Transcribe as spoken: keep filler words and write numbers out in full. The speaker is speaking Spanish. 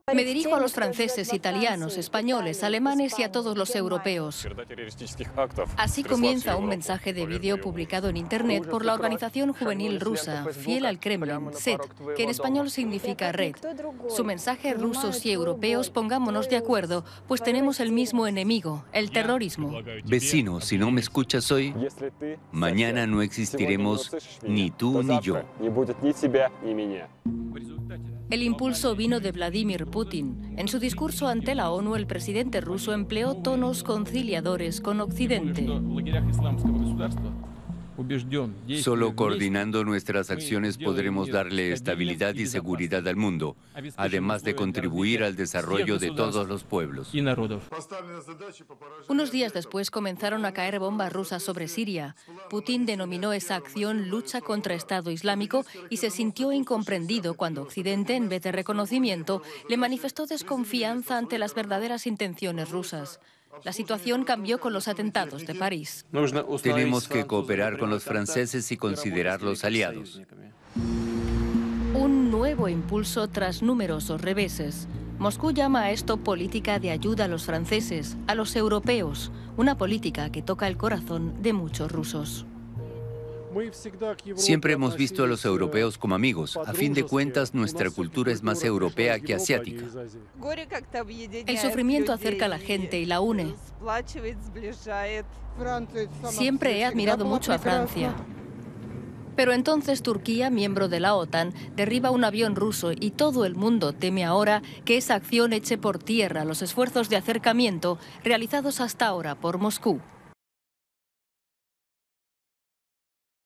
Me dirijo a los franceses, italianos, españoles, alemanes y a todos los europeos. Así comienza un mensaje de vídeo publicado en Internet por la organización juvenil rusa, fiel al Kremlin, S E T, que en español significa red. Su mensaje: rusos y europeos, pongámonos de acuerdo, pues tenemos el mismo enemigo, el terrorismo. Vecino, si no me escuchas hoy, mañana no existiremos ni tú ni yo. El impulso vino de Vladimir Putin. En su discurso ante la ONU, el presidente ruso empleó tonos conciliadores con Occidente. Solo coordinando nuestras acciones podremos darle estabilidad y seguridad al mundo, además de contribuir al desarrollo de todos los pueblos. Unos días después comenzaron a caer bombas rusas sobre Siria. Putin denominó esa acción lucha contra Estado Islámico y se sintió incomprendido cuando Occidente, en vez de reconocimiento, le manifestó desconfianza ante las verdaderas intenciones rusas. La situación cambió con los atentados de París. Tenemos que cooperar con los franceses y considerarlos aliados. Un nuevo impulso tras numerosos reveses. Moscú llama a esto política de ayuda a los franceses, a los europeos, una política que toca el corazón de muchos rusos. Siempre hemos visto a los europeos como amigos. A fin de cuentas, nuestra cultura es más europea que asiática. El sufrimiento acerca a la gente y la une. Siempre he admirado mucho a Francia. Pero entonces Turquía, miembro de la OTAN, derriba un avión ruso y todo el mundo teme ahora que esa acción eche por tierra los esfuerzos de acercamiento realizados hasta ahora por Moscú.